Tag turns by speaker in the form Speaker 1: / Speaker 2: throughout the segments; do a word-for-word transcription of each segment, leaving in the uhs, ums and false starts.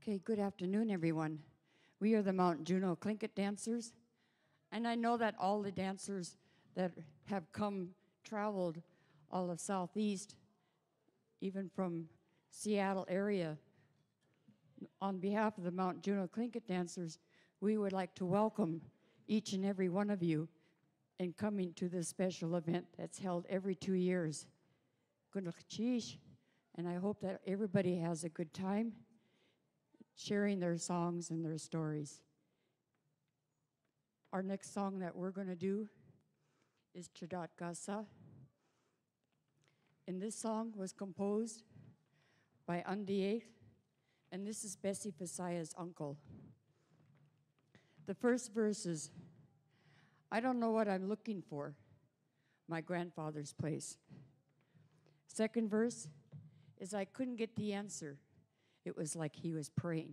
Speaker 1: Okay, good afternoon, everyone. We are the Mount Juno Tlingit dancers, and I know that all the dancers that have come, traveled all of Southeast, even from Seattle area, on behalf of the Mount Juno Tlingit dancers, we would like to welcome each and every one of you in coming to this special event that's held every two years. And I hope that everybody has a good time sharing their songs and their stories. Our next song that we're going to do is Chadat Gasa. And this song was composed by Undiate, and this is Bessie Fasaya's uncle. The first verse is, I don't know what I'm looking for, my grandfather's place. Second verse is, I couldn't get the answer. It was like he was praying.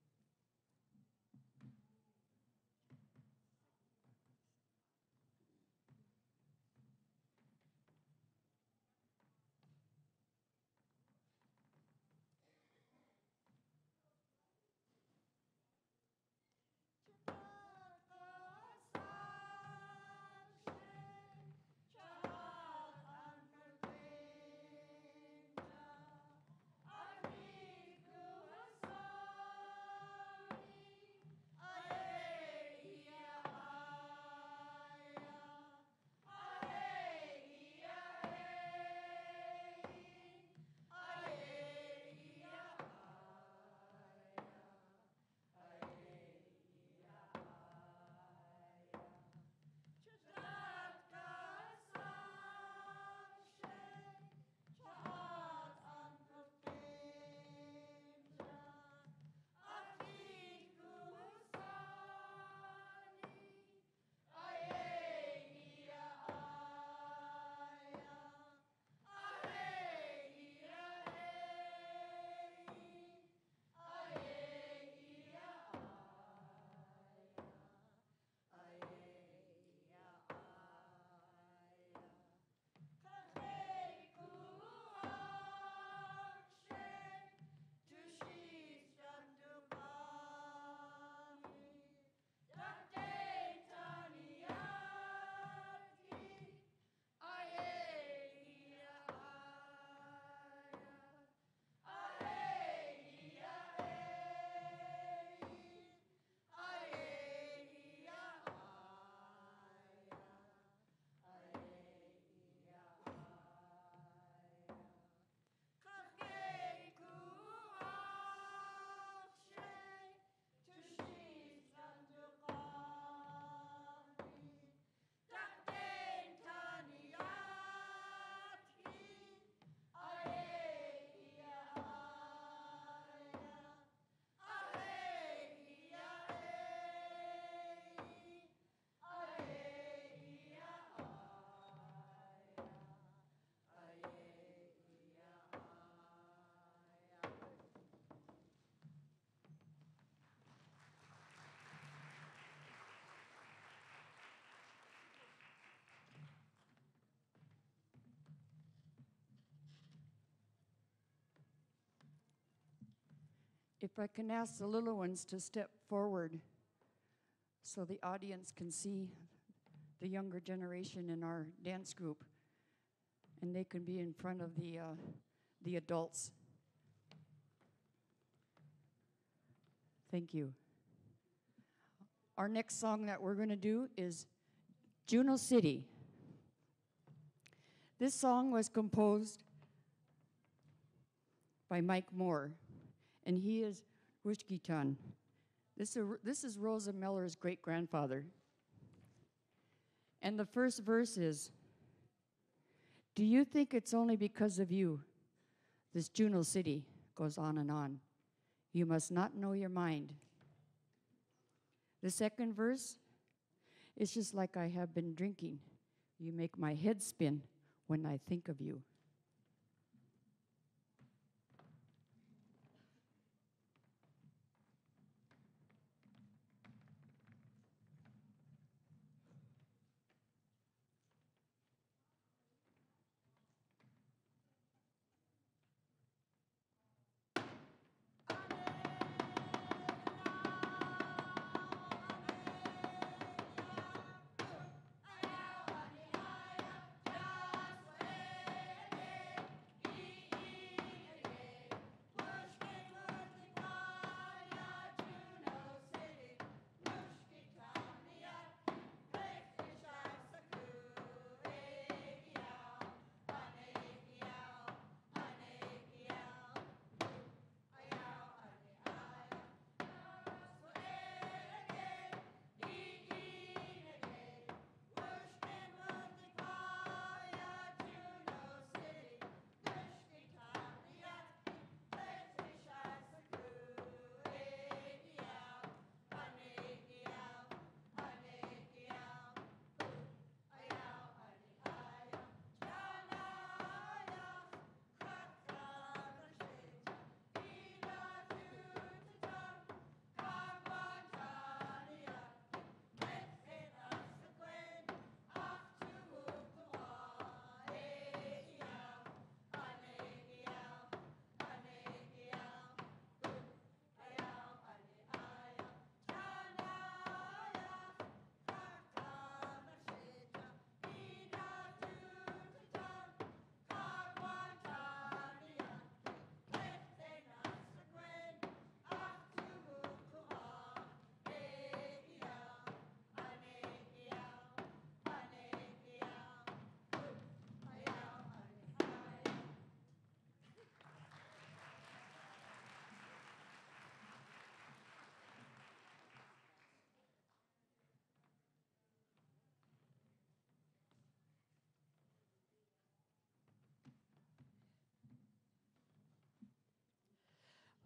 Speaker 1: If I can ask the little ones to step forward so the audience can see the younger generation in our dance group, and they can be in front of the, uh, the adults. Thank you. Our next song that we're going to do is Juno City. This song was composed by Mike Moore, and he is Wishkitan. This is, this is Rosa Miller's great-grandfather. And the first verse is, do you think it's only because of you this Juno City goes on and on? You must not know your mind. The second verse, it's just like I have been drinking. You make my head spin when I think of you.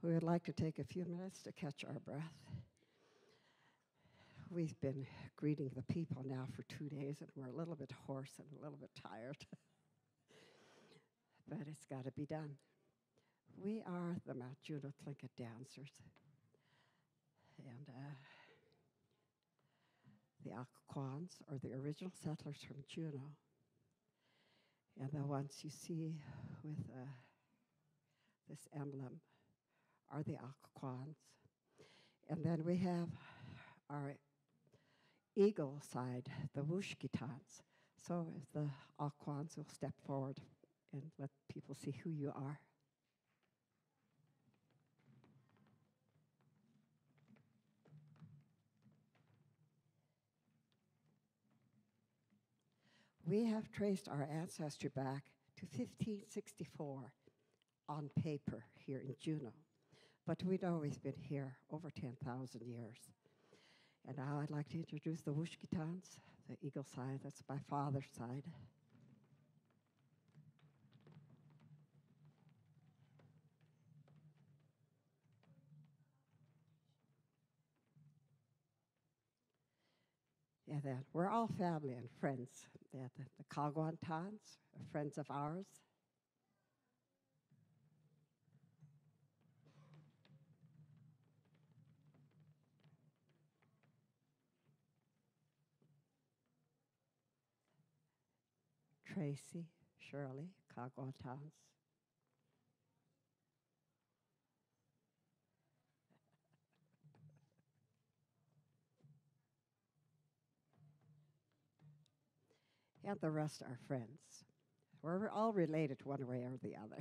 Speaker 2: We would like to take a few minutes to catch our breath. We've been greeting the people now for two days, and we're a little bit hoarse and a little bit tired. But it's got to be done. We are the Mount Juno Tlingit Dancers. And uh, the Occoquans are the original settlers from Juno. And the ones you see with uh, this emblem are the Occoquans. And then we have our eagle side, the Wushkitans. So if the Occoquans will step forward and let people see who you are. We have traced our ancestry back to fifteen sixty-four on paper here in Juneau, but we'd always been here over ten thousand years. And now I'd like to introduce the Wushkitans, the eagle side, that's my father's side. And then we're all family and friends. The, the, the Kagwantans are friends of ours. Tracy, Shirley, Kagwantans. And the rest are friends. We're all related one way or the other.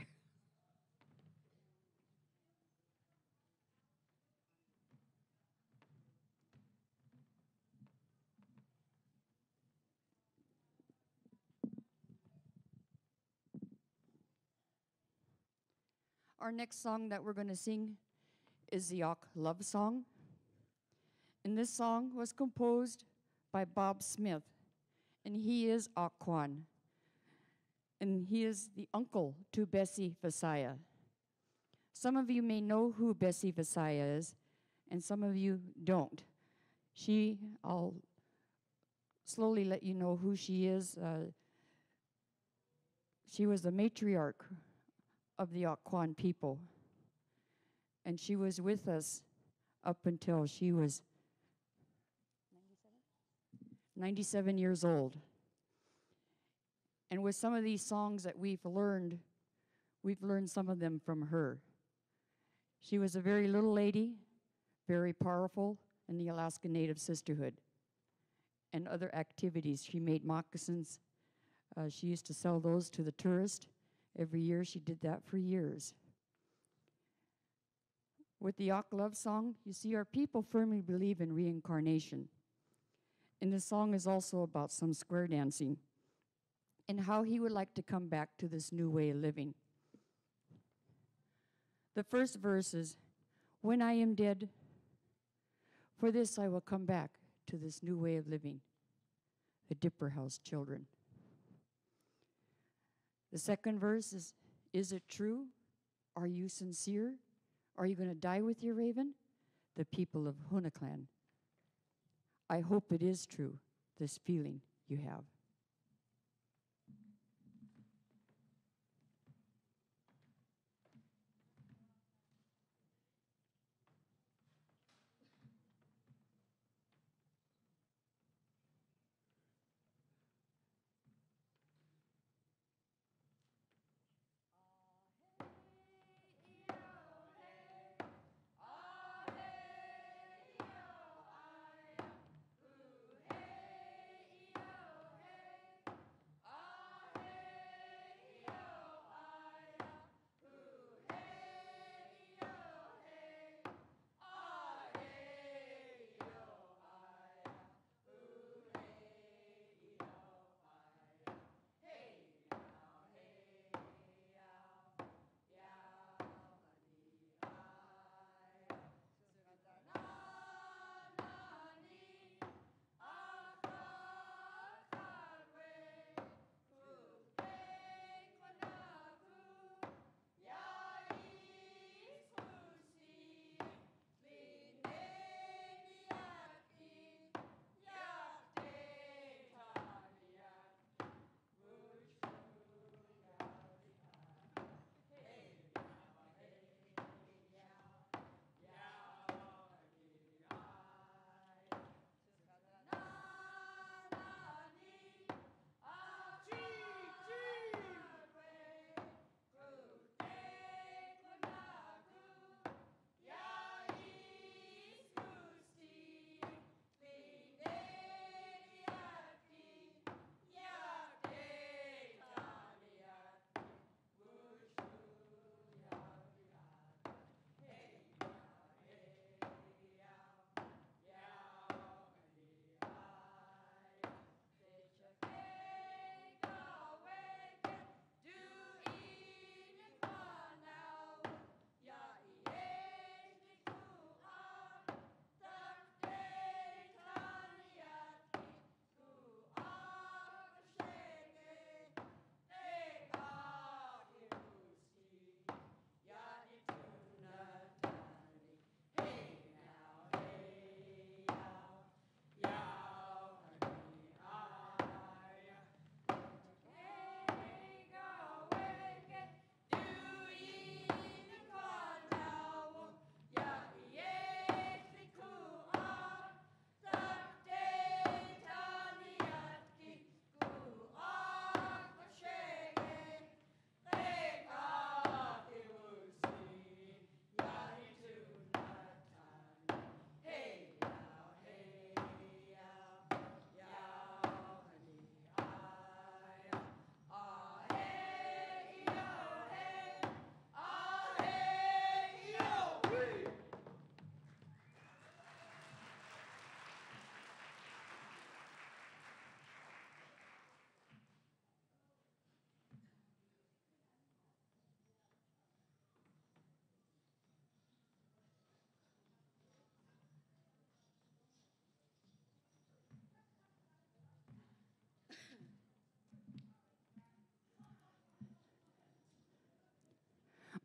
Speaker 1: Our next song that we're going to sing is the Auk Love Song. And this song was composed by Bob Smith, and he is Occoquan. And he is the uncle to Bessie Visaya. Some of you may know who Bessie Visaya is, and some of you don't. She, I'll slowly let you know who she is. Uh, she was the matriarch of the Occoquan people. And she was with us up until she was ninety-seven years old. And with some of these songs that we've learned, we've learned some of them from her. She was a very little lady, very powerful in the Alaska Native Sisterhood and other activities. She made moccasins. Uh, she used to sell those to the tourists. Every year she did that for years. With the Auk Love Song, you see our people firmly believe in reincarnation. And the song is also about some square dancing and how he would like to come back to this new way of living. The first verse is, "When I am dead, for this I will come back to this new way of living." The Dipper House children. The second verse is, "Is it true? Are you sincere? Are you going to die with your raven?" The people of Hunaclan. I hope it is true, this feeling you have.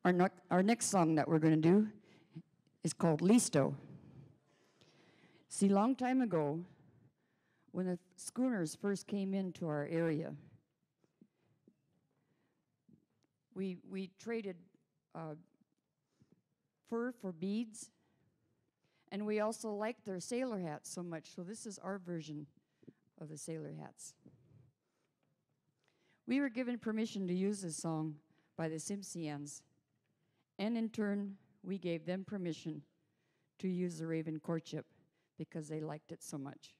Speaker 1: Our, no- our next song that we're going to do is called Listo. See, long time ago, when the schooners first came into our area, we, we traded uh, fur for beads, and we also liked their sailor hats so much, so this is our version of the sailor hats. We were given permission to use this song by the Simpsians, and in turn, we gave them permission to use the Raven Courtship because they liked it so much.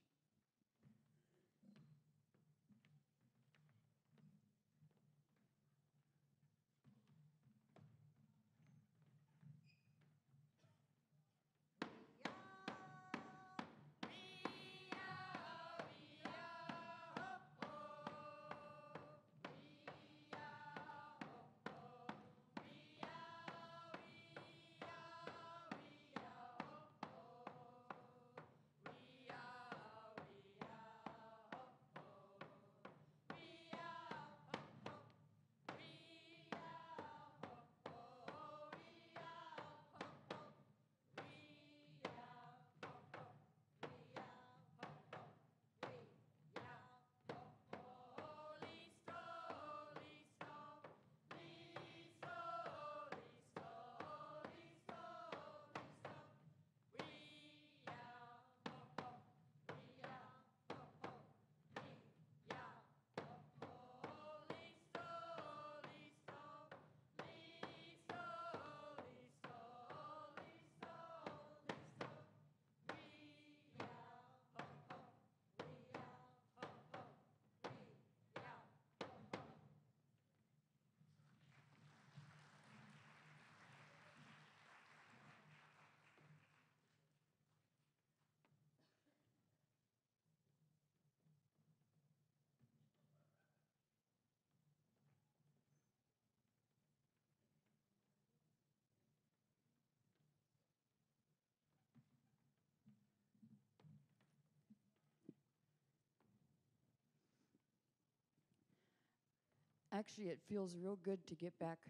Speaker 1: Actually, it feels real good to get back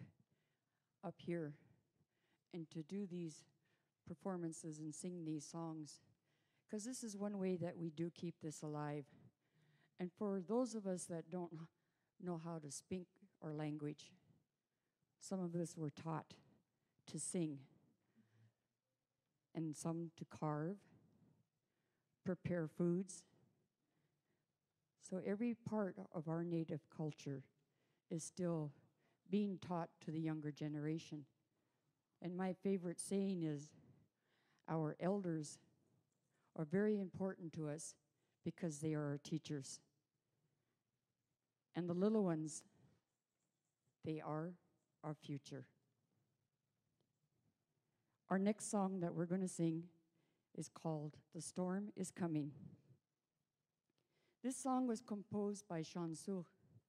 Speaker 1: up here and to do these performances and sing these songs, because this is one way that we do keep this alive. And for those of us that don't know how to speak our language, some of us were taught to sing, and some to carve, prepare foods. So every part of our native culture is still being taught to the younger generation. And my favorite saying is, our elders are very important to us because they are our teachers. And the little ones, they are our future. Our next song that we're going to sing is called The Storm Is Coming. This song was composed by Sean Suh.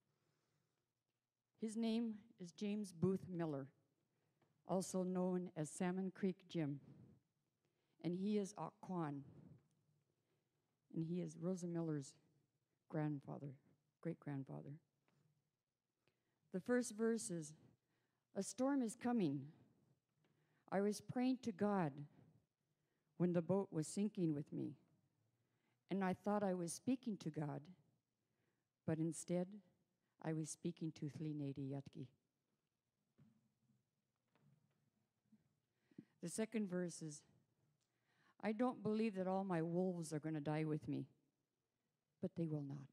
Speaker 1: His name is James Booth Miller, also known as Salmon Creek Jim. And he is Aquan. And he is Rosa Miller's grandfather, great-grandfather. The first verse is, a storm is coming. I was praying to God when the boat was sinking with me, and I thought I was speaking to God, but instead, I was speaking to Thlinady Yutki. The second verse is, I don't believe that all my wolves are going to die with me, but they will not.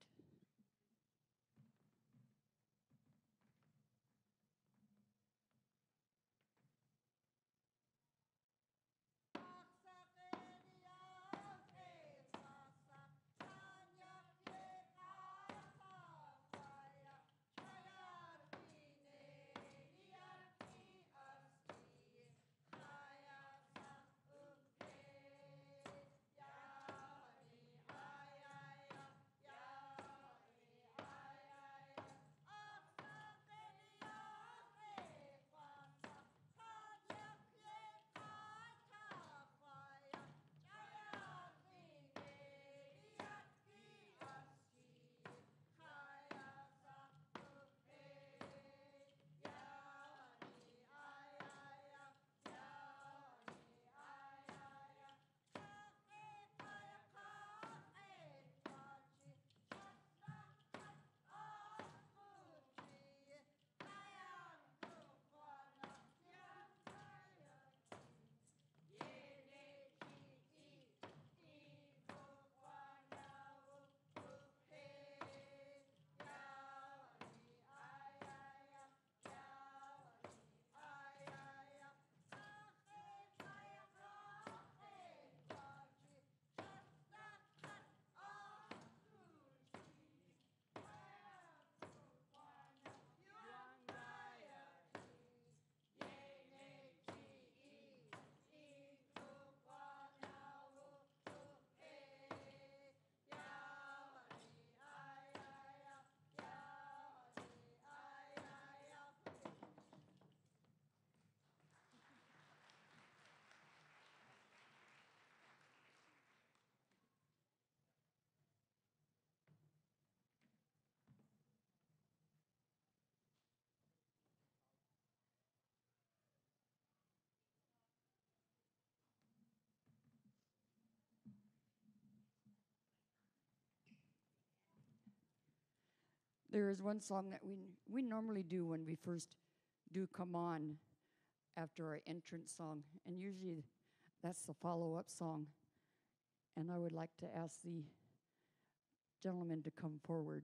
Speaker 1: There is one song that we we normally do when we first do come on after our entrance song, and usually that's the follow-up song. And I would like to ask the gentleman to come forward.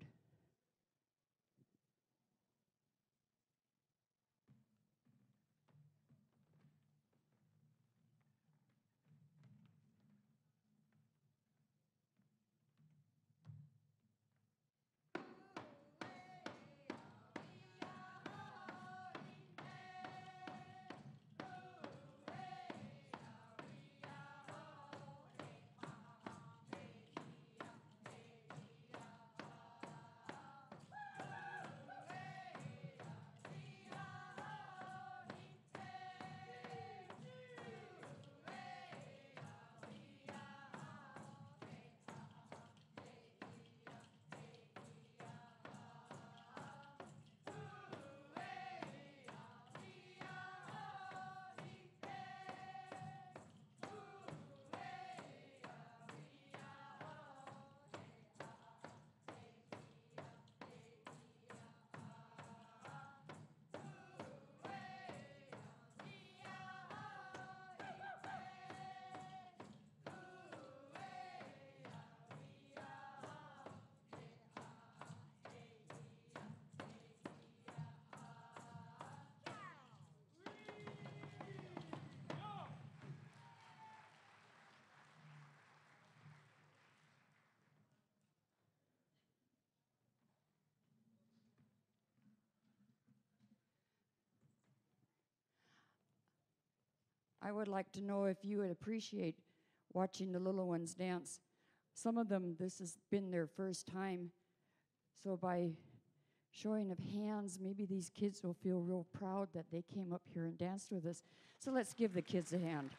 Speaker 1: I would like to know if you would appreciate watching the little ones dance. Some of them, this has been their first time. So by showing of hands, maybe these kids will feel real proud that they came up here and danced with us. So let's give the kids a hand.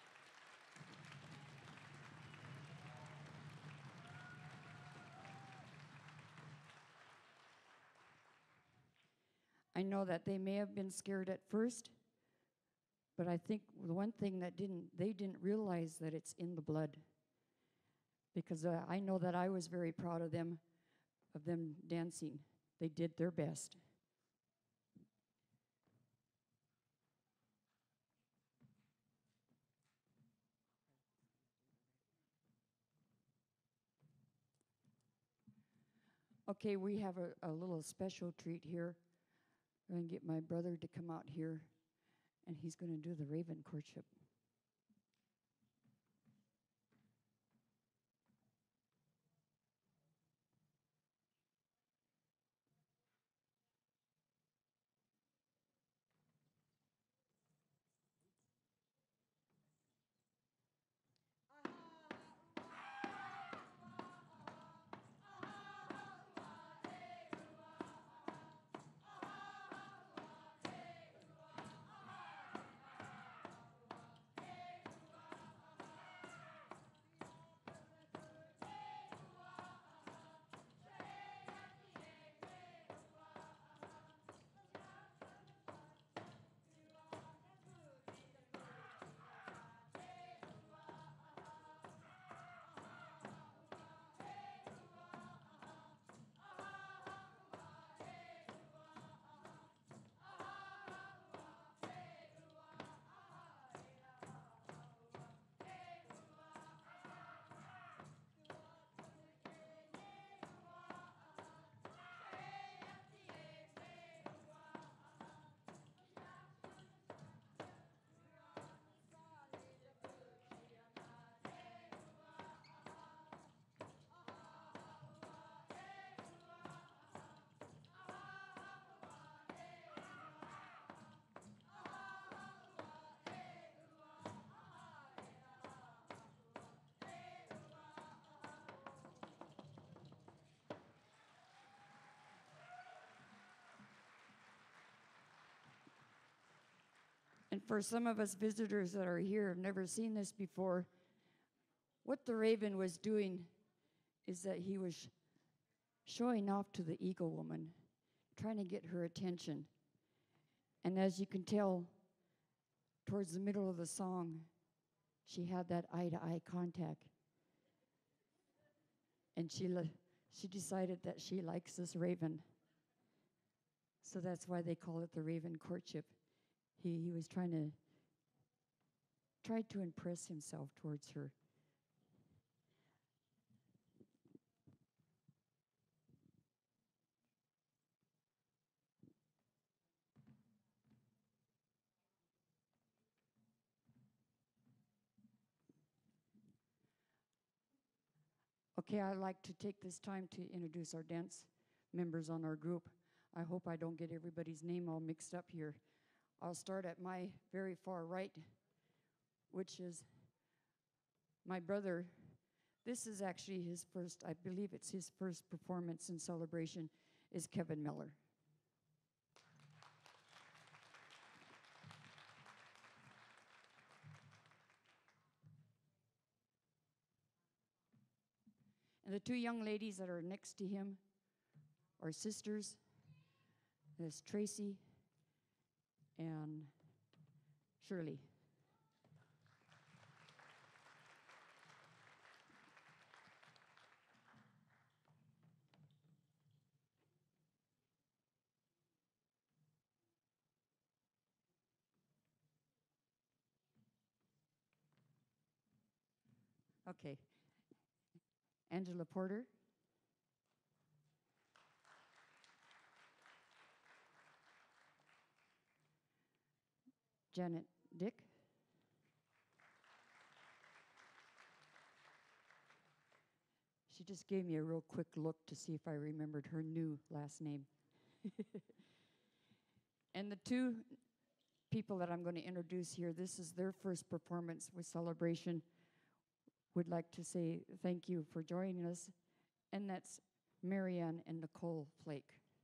Speaker 1: I know that they may have been scared at first, but I think the one thing that didn't, they didn't realize that it's in the blood. Because uh, I know that I was very proud of them, of them dancing. They did their best. Okay, we have a, a little special treat here. I'm going to get my brother to come out here, and he's going to do the Raven courtship. And for some of us visitors that are here, have never seen this before, what the Raven was doing is that he was sh- showing off to the Eagle Woman, trying to get her attention. And as you can tell, towards the middle of the song, she had that eye-to-eye contact. And she, le- she decided that she likes this Raven. So that's why they call it the Raven Courtship. He, he was trying to, tried to impress himself towards her. Okay, I'd like to take this time to introduce our dance members on our group. I hope I don't get everybody's name all mixed up here. I'll start at my very far right, which is my brother. This is actually his first, I believe it's his first performance in Celebration, is Kevin Miller. And the two young ladies that are next to him are sisters. There's Tracy and Shirley. Okay. Angela Porter. Janet Dick. She just gave me a real quick look to see if I remembered her new last name. And the two people that I'm going to introduce here, this is their first performance with Celebration. Would like to say thank you for joining us. And that's Marianne and Nicole Flake.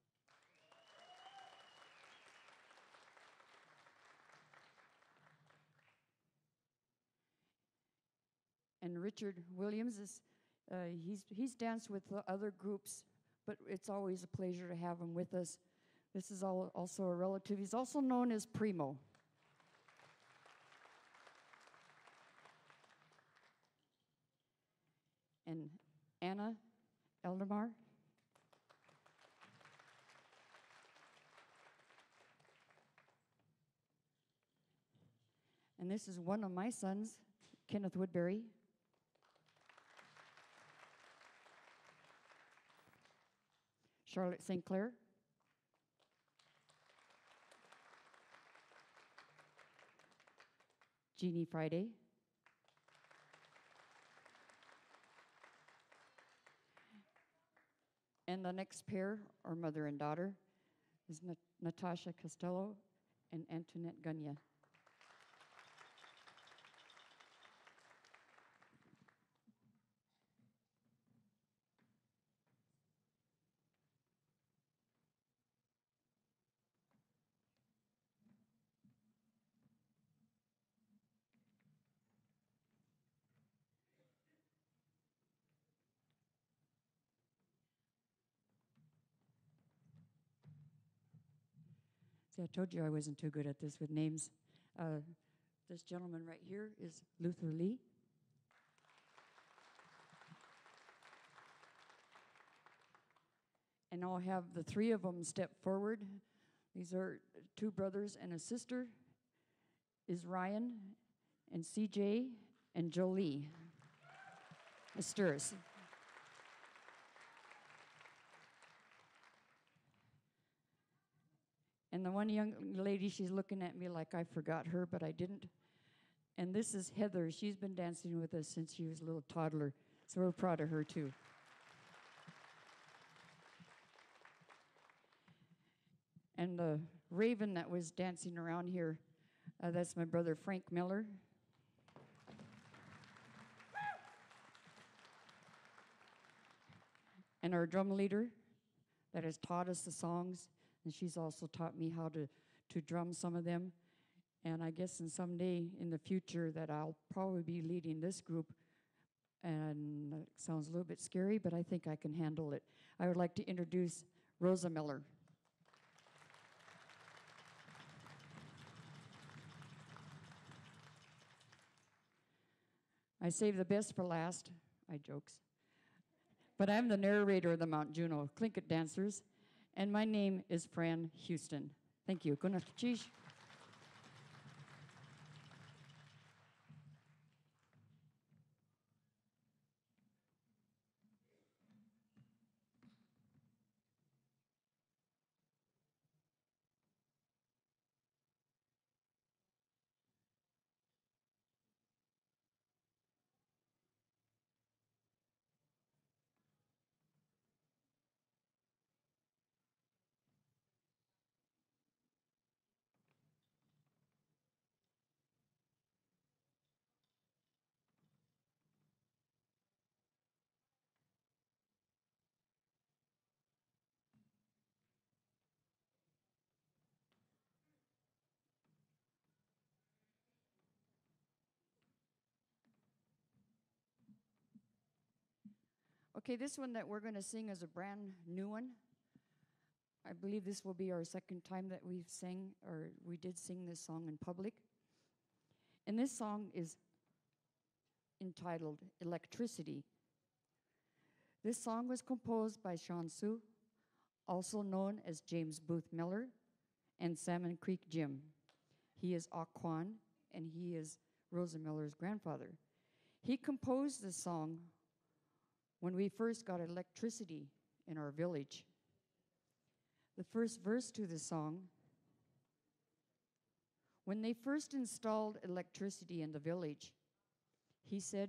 Speaker 1: And Richard Williams is, uh, he's, he's danced with the other groups, but it's always a pleasure to have him with us. This is all, also a relative. He's also known as Primo. And Anna Eldemar. And this is one of my sons, Kenneth Woodbury. Charlotte Saint Clair. Jeannie Friday. And the next pair are mother and daughter, is Nat Natasha Costello and Antoinette Gunya. See, I told you I wasn't too good at this with names. Uh, this gentleman right here is Luther Lee. And I'll have the three of them step forward. These are two brothers and a sister, is Ryan and C J and Jolie Asturis. And the one young lady, she's looking at me like I forgot her, but I didn't. And this is Heather. She's been dancing with us since she was a little toddler, so we're proud of her too. And the raven that was dancing around here, uh, that's my brother Frank Miller. And our drum leader that has taught us the songs, and she's also taught me how to, to drum some of them. And I guess in someday in the future that I'll probably be leading this group. And it sounds a little bit scary, but I think I can handle it. I would like to introduce Rosa Miller. I save the best for last. I jokes. But I'm the narrator of the Mount Juno Tlingit Dancers. And my name is Fran Houston. Thank you. Good night. Okay, this one that we're going to sing is a brand new one. I believe this will be our second time that we've sang, or we did sing this song in public. And this song is entitled Electricity. This song was composed by Sean Sue, also known as James Booth Miller, and Salmon Creek Jim. He is Aquan, and he is Rosa Miller's grandfather. He composed this song when we first got electricity in our village. The first verse to the song: when they first installed electricity in the village, he said,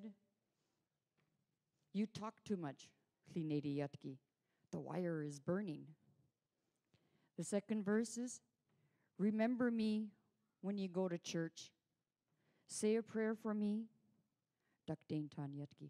Speaker 1: "You talk too much, Klinedi Yatki. The wire is burning." The second verse is, "Remember me when you go to church. Say a prayer for me, Dakdain Tan Yatki."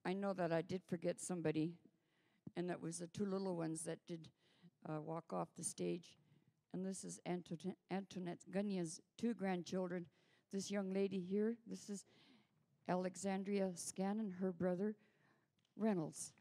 Speaker 1: I know that I did forget somebody, and that was the two little ones that did uh, walk off the stage. And this is Antoinette, Antoinette Gunya's two grandchildren. This young lady here, this is Alexandria Scannon, her brother, Reynolds.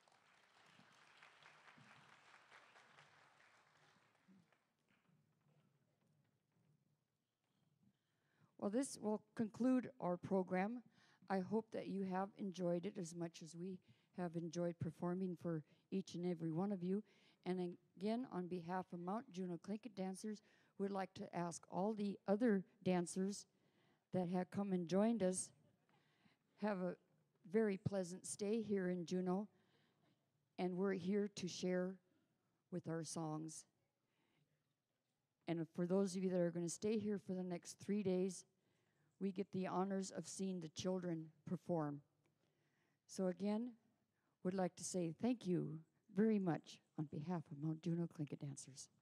Speaker 1: Well, this will conclude our program. I hope that you have enjoyed it as much as we have enjoyed performing for each and every one of you. And again, on behalf of Mount Juno Tlingit Dancers, we'd like to ask all the other dancers that have come and joined us, have a very pleasant stay here in Juneau, and we're here to share with our songs. And for those of you that are going to stay here for the next three days, we get the honors of seeing the children perform. So again, would like to say thank you very much on behalf of Mount Juno Tlingit Dancers.